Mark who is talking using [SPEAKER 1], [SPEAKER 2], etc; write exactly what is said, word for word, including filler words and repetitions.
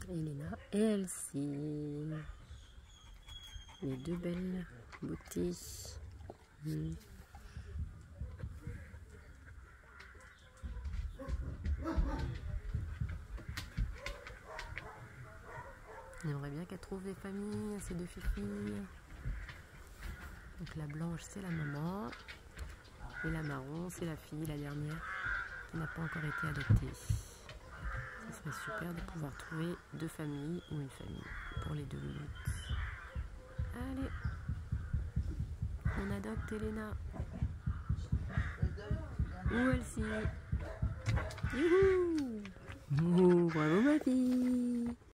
[SPEAKER 1] Elena et Elsie. Les deux belles beautés. Mmh. On aimerait bien qu'elle trouve des familles à ces deux filles. Donc la blanche c'est la maman et la marron c'est la fille, la dernière, qui n'a pas encore été adoptée. Ce serait super de pouvoir trouver deux familles ou une famille pour les deux louloutes. Allez, on adopte Elena. Où Elsie? Youhou! Oh, bravo ma fille!